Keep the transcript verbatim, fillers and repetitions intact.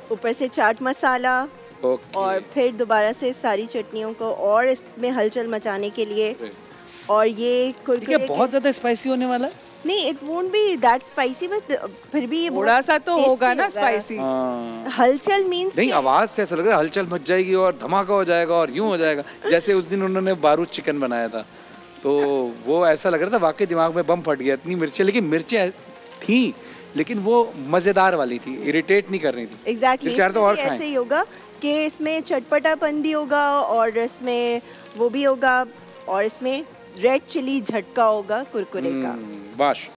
ऊपर से चाट मसाला okay. और फिर दोबारा से सारी चटनियों को और इसमें हलचल मचाने के लिए। और ये कुरकुरे बहुत ज्यादा स्पाइसी होने वाला है? नहीं, it won't be that spicy, but फिर भी ये थोड़ा सा तो होगा ना स्पाइसी। हलचल मींस नहीं, आवाज से ऐसा लग रहा है हलचल मच जाएगी और धमाका हो जाएगा और यूं हो जाएगा। जैसे उस दिन उन्होंने बारूद चिकन बनाया था तो वो ऐसा लग रहा था वाकई दिमाग में बम फट गया, इतनी मिर्चें। लेकिन मिर्चें थी लेकिन वो मजेदार वाली थी, इरिटेट नहीं कर रही थी। एग्जैक्टली चार तो और खाएं। ऐसे ही होगा कि इसमें चटपटापन भी होगा और इसमें वो भी होगा और इसमें रेड चिली झटका होगा कुरकुरे का। बाश